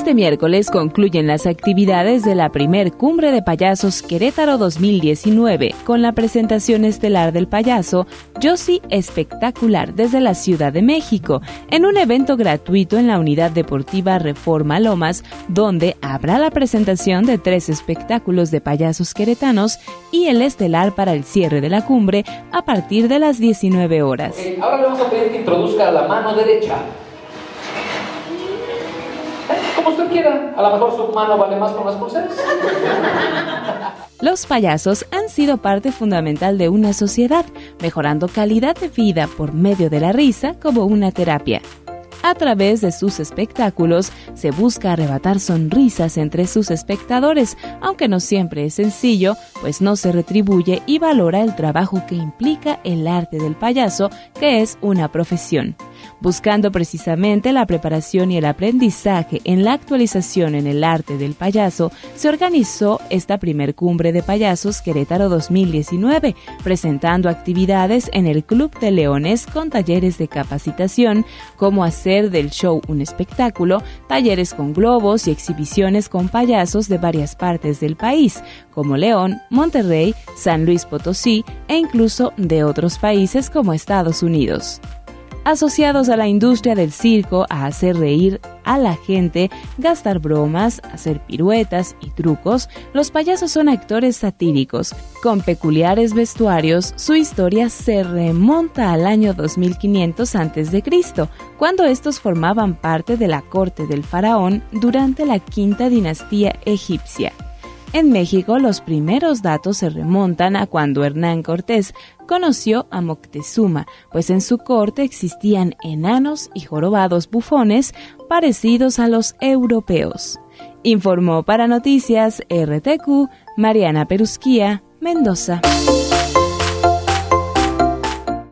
Este miércoles concluyen las actividades de la primer Cumbre de Payasos Querétaro 2019 con la presentación estelar del payaso Yossi Espectacular desde la Ciudad de México en un evento gratuito en la Unidad Deportiva Reforma Lomas, donde habrá la presentación de 3 espectáculos de payasos queretanos y el estelar para el cierre de la cumbre a partir de las 19 horas. Ahora le vamos a pedir que introduzca la mano derecha. Como usted quiera, a lo mejor su mano vale más con las pulseras. Los payasos han sido parte fundamental de una sociedad, mejorando calidad de vida por medio de la risa como una terapia. A través de sus espectáculos se busca arrebatar sonrisas entre sus espectadores, aunque no siempre es sencillo, pues no se retribuye y valora el trabajo que implica el arte del payaso, que es una profesión. Buscando precisamente la preparación y el aprendizaje en la actualización en el arte del payaso, se organizó esta primer Cumbre de Payasos Querétaro 2019, presentando actividades en el Club de Leones con talleres de capacitación, cómo hacer del show un espectáculo, talleres con globos y exhibiciones con payasos de varias partes del país, como León, Monterrey, San Luis Potosí e incluso de otros países como Estados Unidos. Asociados a la industria del circo, a hacer reír a la gente, gastar bromas, hacer piruetas y trucos, los payasos son actores satíricos. Con peculiares vestuarios, su historia se remonta al año 2500 a.C., cuando estos formaban parte de la corte del faraón durante la quinta dinastía egipcia. En México, los primeros datos se remontan a cuando Hernán Cortés conoció a Moctezuma, pues en su corte existían enanos y jorobados bufones parecidos a los europeos. Informó para Noticias RTQ Mariana Perusquía, Mendoza.